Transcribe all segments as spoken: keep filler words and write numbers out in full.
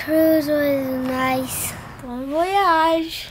cruise was nice. Bon voyage.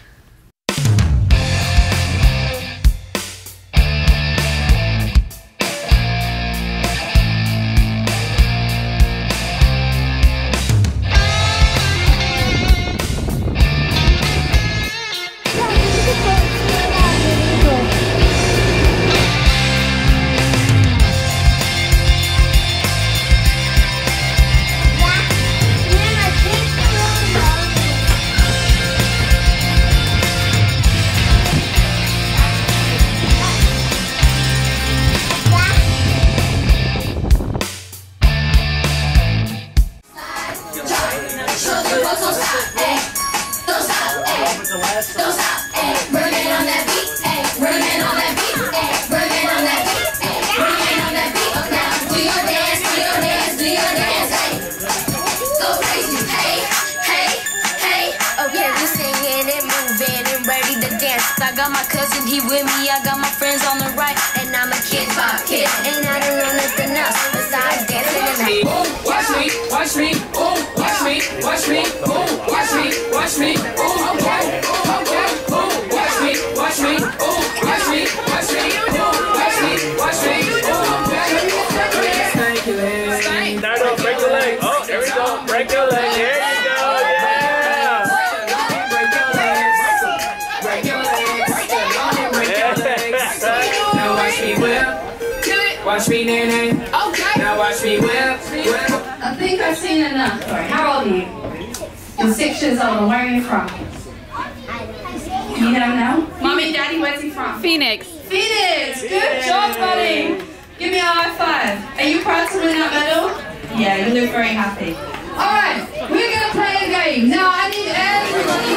I got my cousin, he with me, I got my friends on the right, and I'm a kid pop kid, and I don't know nothing else besides dancing and me. Watch me, watch me, ooh, watch me, watch me, ooh, watch me, watch me, ooh, okay, okay, ooh, watch me, watch me, ooh, watch me, watch me, ooh, watch me, watch me, ooh, okay. Stank your leg. No, no, break your leg. Oh, there we go. Break your leg. There you go. Yeah. Break your legs. Break your legs. Break your legs. Now watch me whip. Watch me nene. Okay. Now watch me whip. Whip. I think I've seen enough. How old are you? You're six years old. Where are you from? You don't know? Mommy and Daddy, where's he from? Phoenix. Phoenix! Good job, buddy! Give me a high five. Are you proud to win that medal? Yeah, you look very happy. Alright, we're going to play a game. Now, I need everybody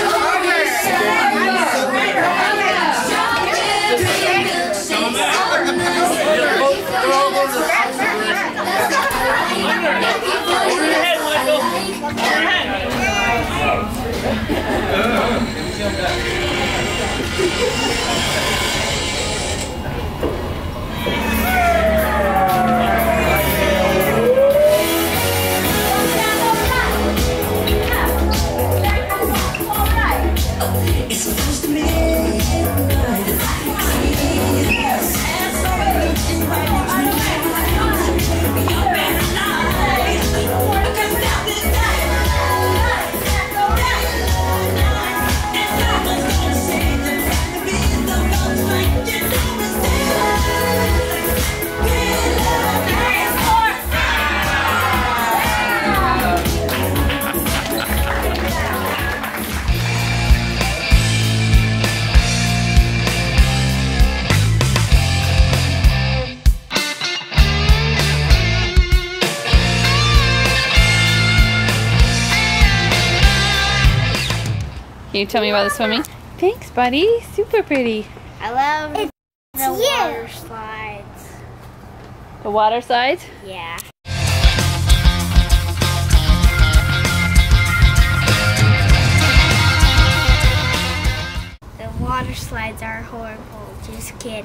Can you tell me about the swimming? Thanks, buddy. Super pretty. I love it's the water slides. The water slides? Yeah. The water slides are horrible. Just kidding.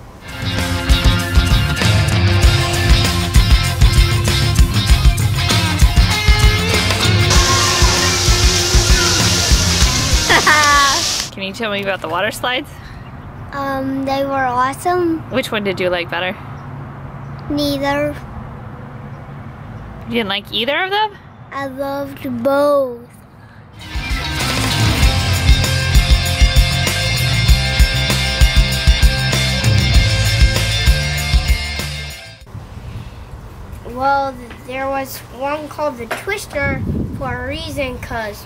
Can you tell me about the water slides? Um, they were awesome. Which one did you like better? Neither. You didn't like either of them? I loved both. Well, there was one called the Twister for a reason, because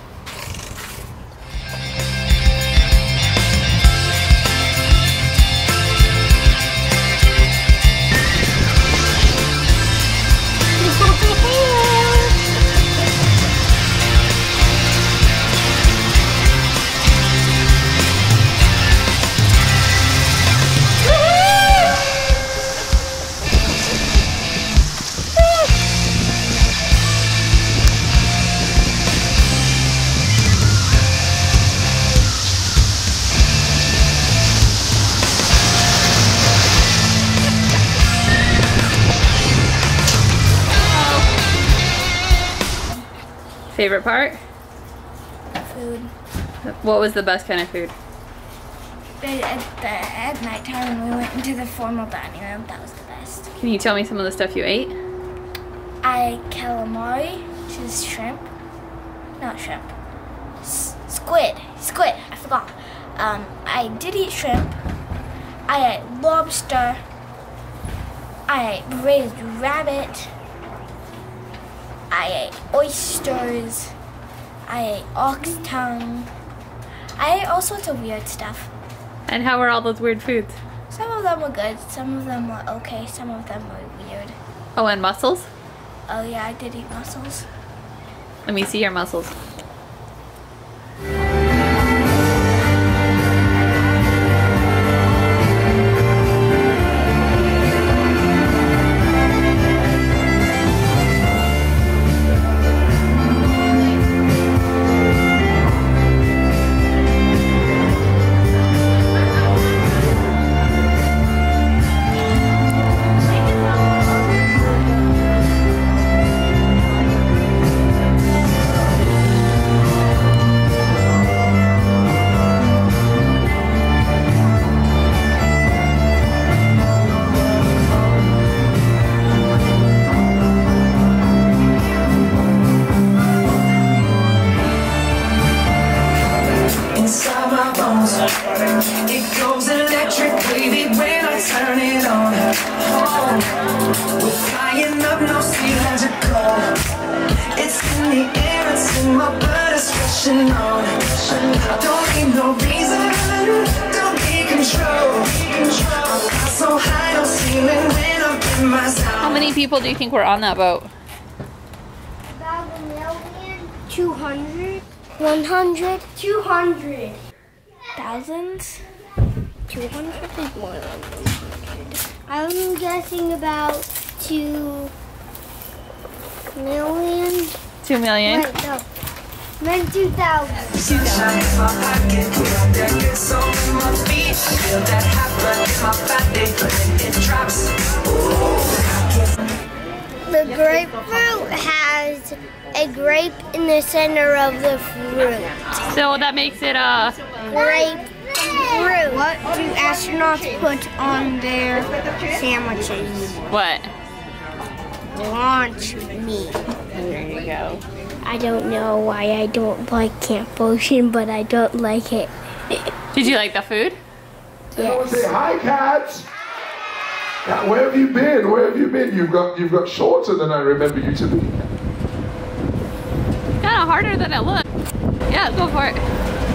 Favorite part? Food. What was the best kind of food? At, the, at night time when we went into the formal dining room, that was the best. Can you tell me some of the stuff you ate? I ate calamari, which is shrimp. Not shrimp. S squid. Squid. I forgot. Um, I did eat shrimp. I ate lobster. I ate braised rabbit. I ate oysters. I ate ox tongue. I ate all sorts of weird stuff. And how were all those weird foods? Some of them were good, some of them were okay, some of them were weird. Oh, and mussels? Oh yeah, I did eat mussels. Let me see your mussels. It goes electric, baby, when I turn it on. Oh, we're flying up, no ceilings are cold. It's in the air, it's in my blood, it's rushing on. I don't need no reason, don't need control. I fly so high, no ceiling when I'm in my zone. How many people do you think were on that boat? About a million, two hundred, one hundred, two hundred. Thousands? two hundred is more than one hundred. I'm guessing about two million. Two million? Wait, no. Then two thousand. Sunshine in my pocket, got that good soul in my feet. I feel that hot blood in my body when it drops. The grapefruit has a grape in the center of the fruit. So that makes it uh Grapefruit. What do astronauts put on their sandwiches? what? Launch meat. There you go. I don't know why I don't like Camp Ocean, but I don't like it. Did you like the food? Everyone say hi, cats. Yeah, where have you been? Where have you been? You've got you've got shorter than I remember you to be. Kind of harder than it looked. Yeah, go for it.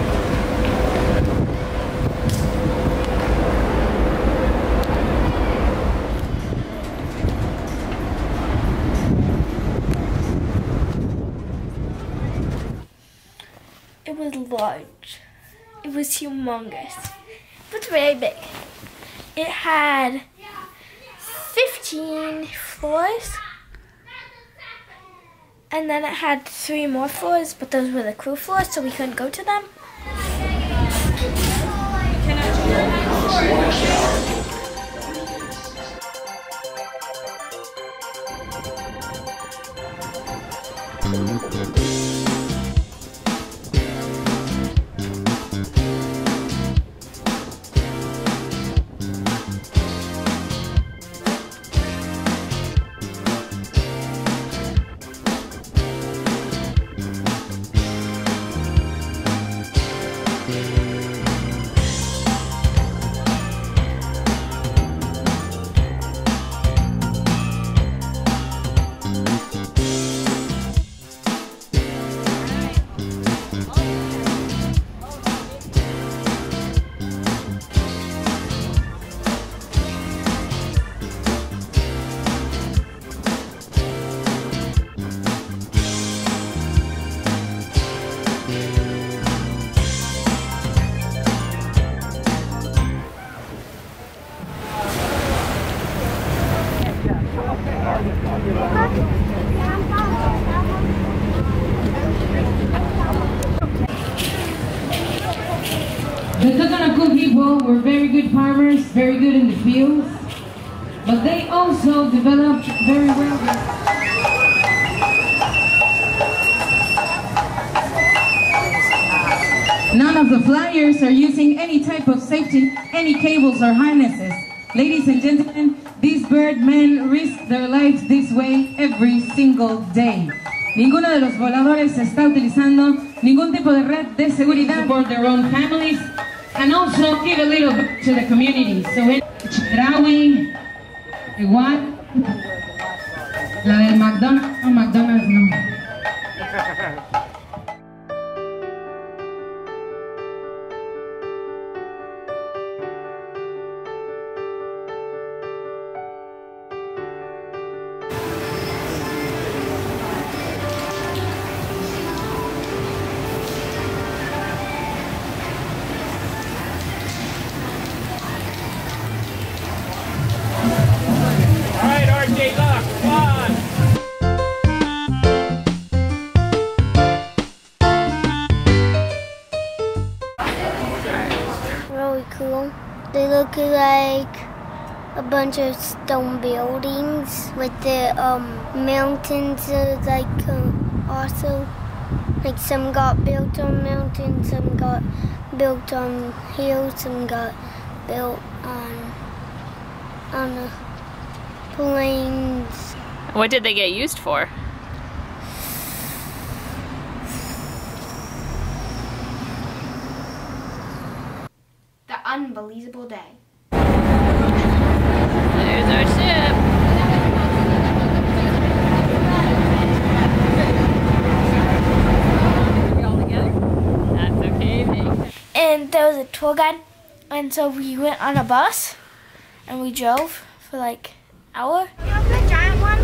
It was large. It was humongous. It was very big. It had fifteen floors. And then it had three more floors, but those were the crew floors, so we couldn't go to them. The Kakanaku people were very good farmers, very good in the fields, but they also developed very well. Outliers are using any type of safety, any cables or harnesses. Ladies and gentlemen, these birdmen risk their lives this way every single day. Ninguno de los voladores está utilizando ningún tipo de red de seguridad for their own families and also give a little bit to the community. So in Chedraui, igual, la del McDonald's, no, McDonald's no. Really cool. They look like a bunch of stone buildings with the um, mountains, uh, like uh, also, like some got built on mountains, some got built on hills, some got built on on the plains. What did they get used for? The unbelievable day. There's our ship. Are we all together? That's okay, Pink. And there was a tour guide, and so we went on a bus, and we drove for like an hour. You have the giant one?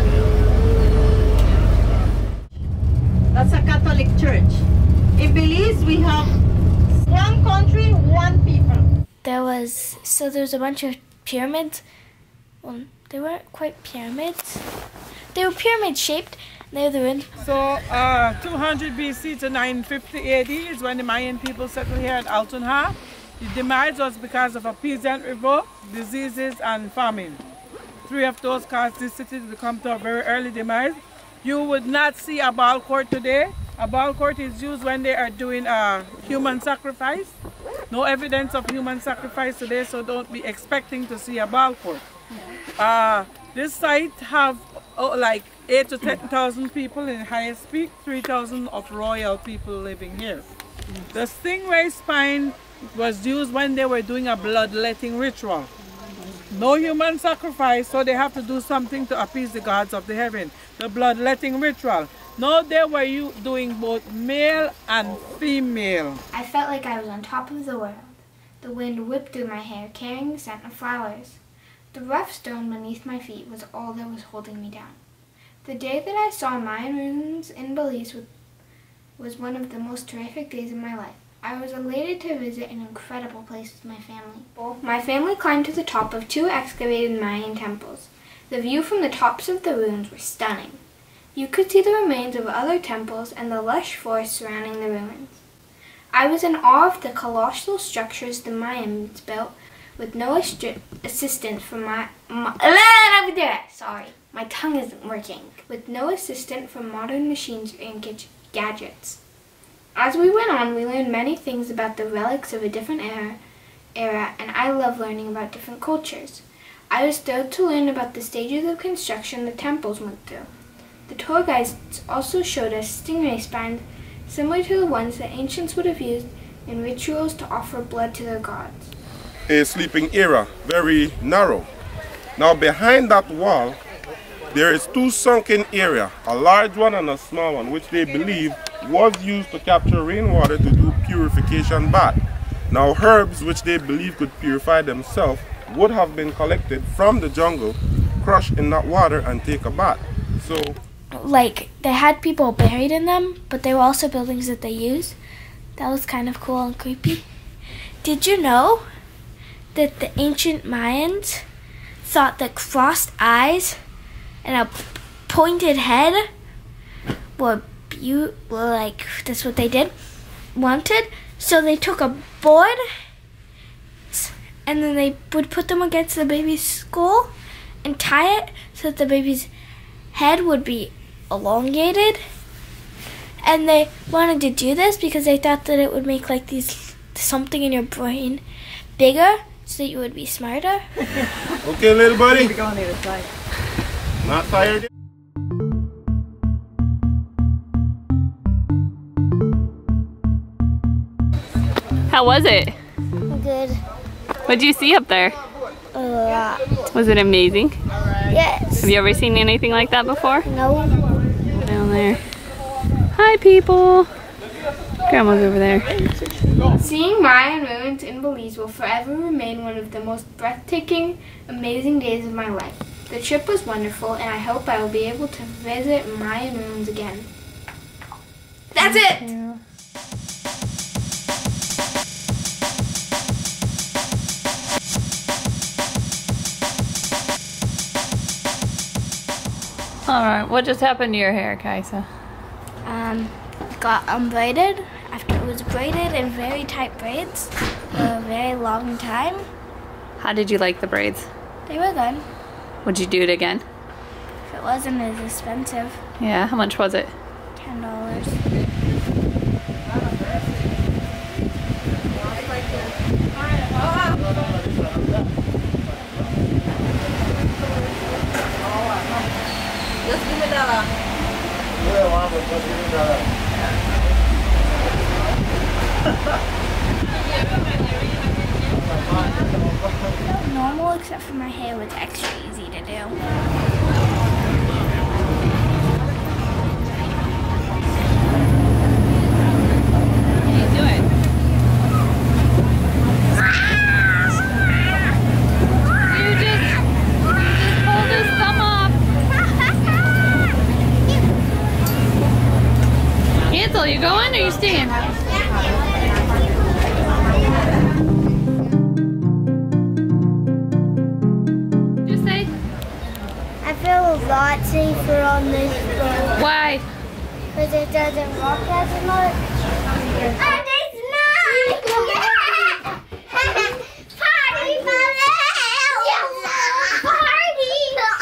That's a Catholic church. In Belize, we have one country, one people. There was, so there's a bunch of pyramids. Well, they weren't quite pyramids. They were pyramid shaped. They were the ruins. So, uh, two hundred B C to nine fifty A D is when the Mayan people settled here at Altunha. The demise was because of a peasant revolt, diseases, and famine. Three of those caused this city to come to a very early demise. You would not see a ball court today. A ball court is used when they are doing a human sacrifice. No evidence of human sacrifice today, so don't be expecting to see a ball court. Uh, this site have oh, like eight to ten thousand people in highest peak, three thousand of royal people living here. The stingray spine was used when they were doing a bloodletting ritual. No human sacrifice, so they have to do something to appease the gods of the heaven. The bloodletting ritual. No, they were you doing both male and female. I felt like I was on top of the world. The wind whipped through my hair, carrying the scent of flowers. The rough stone beneath my feet was all that was holding me down. The day that I saw Mayan ruins in Belize was one of the most terrific days of my life. I was elated to visit an incredible place with my family. My family climbed to the top of two excavated Mayan temples. The view from the tops of the ruins was stunning. You could see the remains of other temples and the lush forest surrounding the ruins. I was in awe of the colossal structures the Mayans built with no assistance from my, my sorry, my tongue isn't working. With no assistance from modern machines and gadgets. As we went on, we learned many things about the relics of a different era, era, and I love learning about different cultures. I was thrilled to learn about the stages of construction the temples went through. The tour guides also showed us stingray spines similar to the ones that ancients would have used in rituals to offer blood to their gods. A sleeping area, very narrow. Now behind that wall, there is two sunken area, a large one and a small one, which they believe was used to capture rainwater to do purification bath. Now herbs which they believe could purify themselves would have been collected from the jungle, crushed in that water and take a bath. So, like, they had people buried in them, but they were also buildings that they used. That was kind of cool and creepy. Did you know that the ancient Mayans thought that crossed eyes and a pointed head were You were like, that's what they did, wanted. So they took a board and then they would put them against the baby's skull and tie it so that the baby's head would be elongated. And they wanted to do this because they thought that it would make like these something in your brain bigger so that you would be smarter. Okay, little buddy. Go on the other side. Not tired? How was it? Good. What did you see up there? A lot. Was it amazing? Yes. Have you ever seen anything like that before? No. Down there. Hi, people. Grandma's over there. Seeing Mayan ruins in Belize will forever remain one of the most breathtaking, amazing days of my life. The trip was wonderful, and I hope I will be able to visit Mayan ruins again. That's it! Alright, what just happened to your hair, Kaisa? Um, got unbraided after it was braided in very tight braids for a very long time. How did you like the braids? They were good. Would you do it again? If it wasn't as expensive. Yeah, how much was it? Ten dollars. Just give me that. Normal, except for my hair was extra easy to do. Ansel, you going or you staying? Just say. I feel a lot safer on this boat. Why? Because it doesn't rock as much. And it's nice! Yeah! Party for real! Party!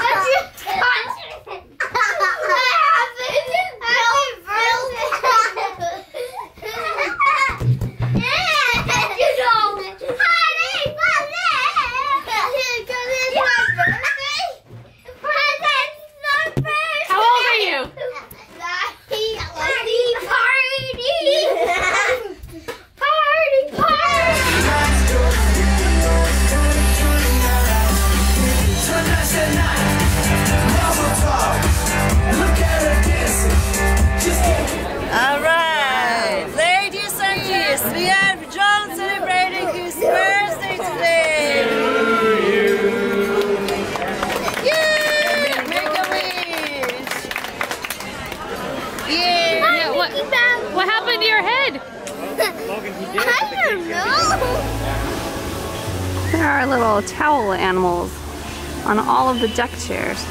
What happened to your head? I don't know. There are little towel animals on all of the deck chairs.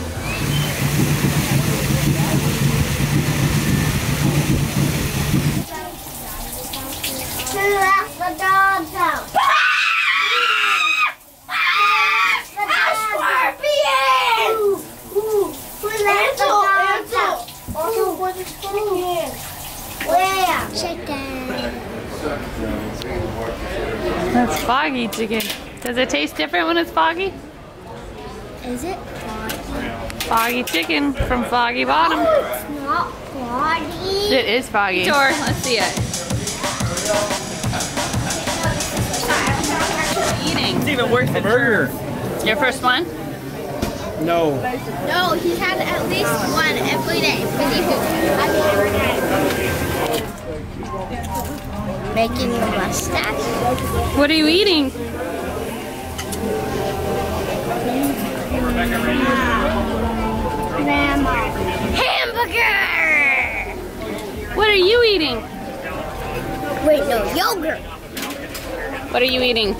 Who left the dogs out? A scorpion! Who left the dogs out? Oh, where's the scorpion? Where? Chicken. That's foggy chicken. Does it taste different when it's foggy? Is it foggy? Foggy chicken from Foggy Bottom. Oh, it's not foggy. It is foggy. Door, let's see it. Eating. It's even worse than burger. Your first one? No. No, he's had at least one every day. Making a mustache. What are you eating? Hamburger! What are you eating? Wait, no, yogurt. What are you eating?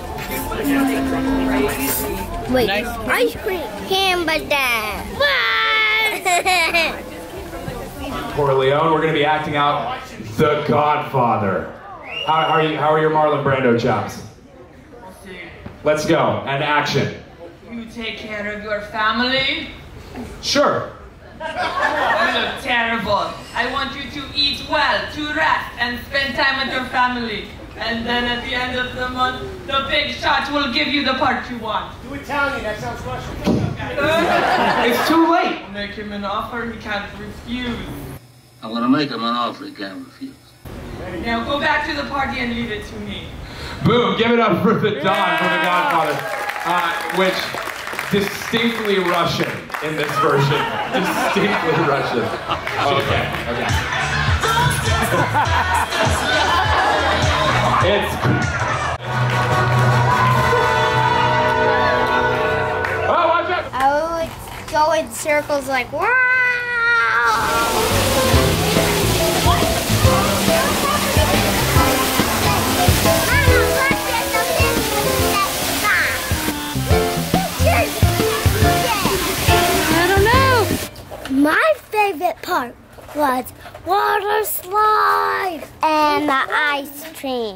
Wait, ice cream. Hamburger. What? Corleone, we're going to be acting out The Godfather. How, how, are you, how are your Marlon Brando chops? Let's go, and action. You take care of your family? Sure. You look terrible. I want you to eat well, to rest, and spend time with your family. And then at the end of the month, the big shot will give you the part you want. Do Italian, that sounds Russian. It's too late. Make him an offer he can't refuse. I'm gonna make him an offer he can't refuse. Now go back to the party and leave it to me. Boom, give it up for the Don from The Godfather, uh, which distinctly Russian in this version. Distinctly Russian. Okay, okay. It's... Oh, watch out! I would go in circles like, wow! My favorite part was water slide and the ice cream.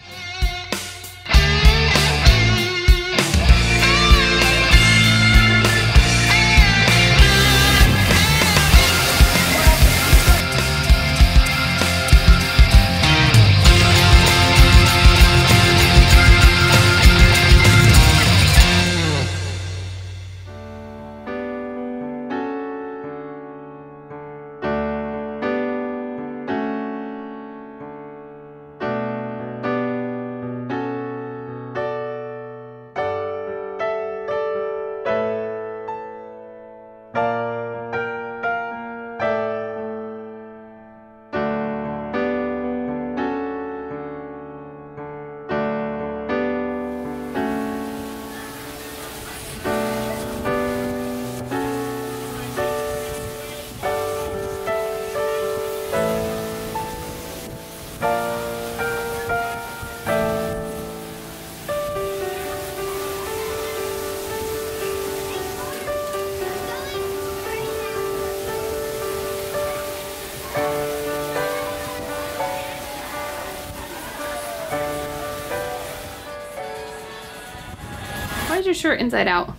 Why is your shirt inside out?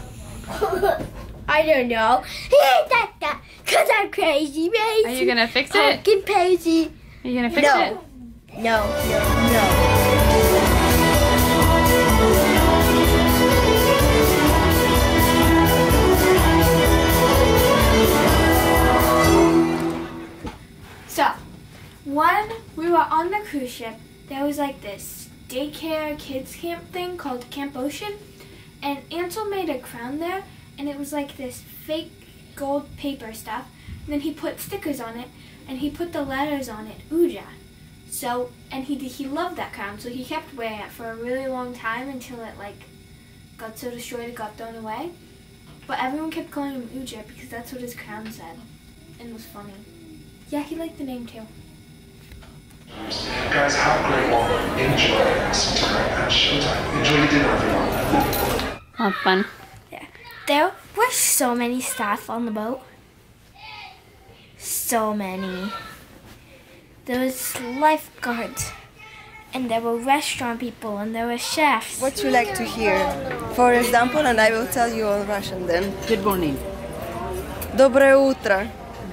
I don't know. Because I'm crazy, crazy. Are you gonna fix it? Pumpkin crazy. Are you gonna fix no. it? No, no, no. So, when we were on the cruise ship, there was like this daycare kids camp thing called Camp Ocean, and Ansel made a crown there, and it was like this fake gold paper stuff, and then he put stickers on it, and he put the letters on it, Uja. So, and he he loved that crown, so he kept wearing it for a really long time until it like got so destroyed it got thrown away. But everyone kept calling him Uja because that's what his crown said, and it was funny. Yeah, he liked the name too. Guys, have a great one. Enjoy some time at showtime. Enjoy your dinner, everyone. Oh, fun. Yeah. There were so many staff on the boat. So many. There was lifeguards, and there were restaurant people, and there were chefs. What you like to hear? For example, and I will tell you in Russian then. Good morning. Доброе утро.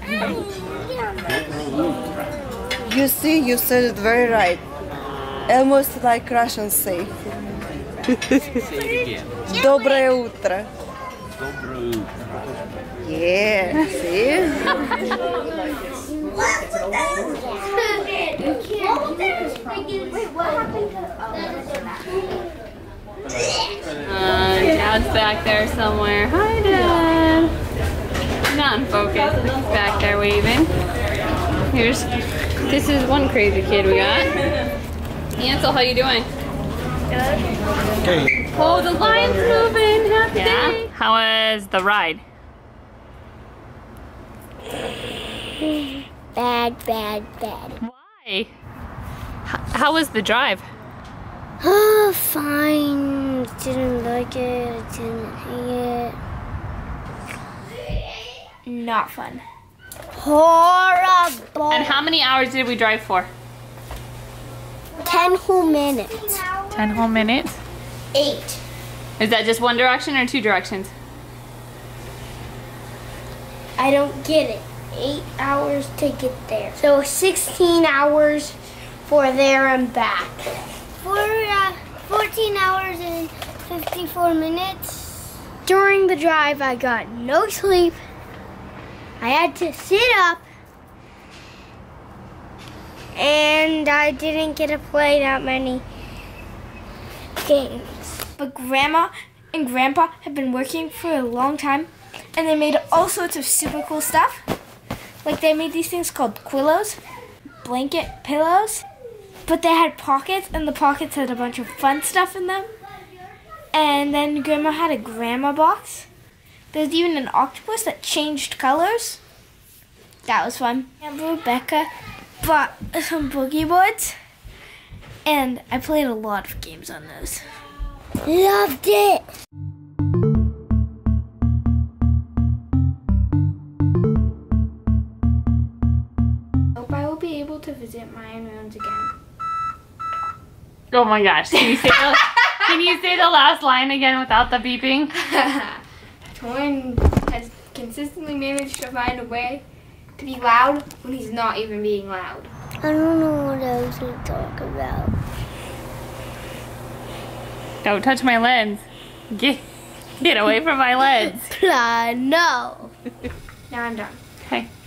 You see, you said it very right. Almost like Russians say. Say it again. Доброе утро. Доброе утро. Yeah, see? Uh, Dad's back there somewhere. Hi, Dad. Not in focus. He's back there waving. Here's, this is one crazy kid we got. Ansel, how you doing? Good. Okay. Oh, the line's moving. Happy day. How was the ride? Bad, bad, bad. Why? H how was the drive? Oh, fine. Didn't like it. Didn't hate it. Not fun. Horrible. And how many hours did we drive for? Ten whole minutes. Ten whole minutes? Eight. Is that just one direction or two directions? I don't get it. Eight hours to get there. So sixteen hours for there and back. For uh, fourteen hours and fifty-four minutes. During the drive, I got no sleep. I had to sit up. And I didn't get to play that many games. But Grandma and Grandpa have been working for a long time, and they made all sorts of super cool stuff. Like they made these things called quillos, blanket pillows, but they had pockets, and the pockets had a bunch of fun stuff in them. And then Grandma had a grandma box. There's even an octopus that changed colors. That was fun. And Rebecca bought some boogie boards, and I played a lot of games on those. Loved it. Hope I will be able to visit Mayan ruins again. Oh my gosh, can you say the, can you say the last line again without the beeping? Torrin has consistently managed to find a way to be loud when he's not even being loud. I don't know what else to talk about. Don't touch my lens. Get, get away from my lens. Uh, no. Now I'm done. Okay.